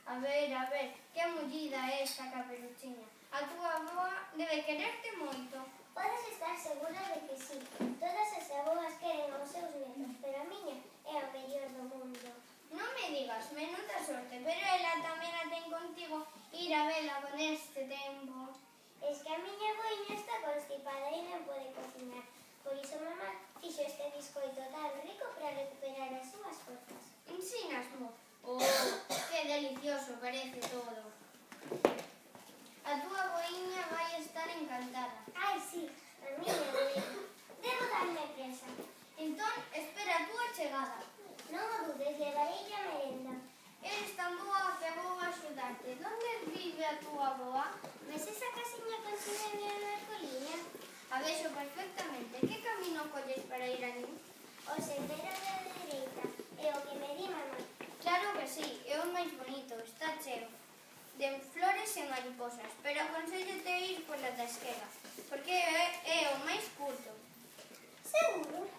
A ver, que mullida é esta caperuchiña. A túa avoa debe quererte moito. Podes estar segura de que sí. Todas as avoas queren aos seus netos, pero a miña é a mellor do mundo. Non me digas, menuda sorte, pero ela tamén a ten contigo ir a vela con este tempo. Es que a miña boiña está constipada e non pode cociñar. Por iso mamá fixo este biscoito tan rico para recuperar as súas forzas. Ensínasmo? Oh, que delicioso parece todo. A túa boiña vai estar encantada. Ai, sí, a miña boiña. Debo darme presa. Entón, espera a túa chegada. Non o dudes, levarei a merenda. Eres tan boa que vou axudarte. Donde vive a túa avoa? Ves esa casiña con silencio na coliña? A vexo perfectamente. Que camino colles para ir ali? O sendero da dereita é o que me di mamá. Claro que sí, é o máis bonito, está cheo de flores e mariposas, pero aconséllate ir pola da esquerda, porque é o máis curto. Seguro?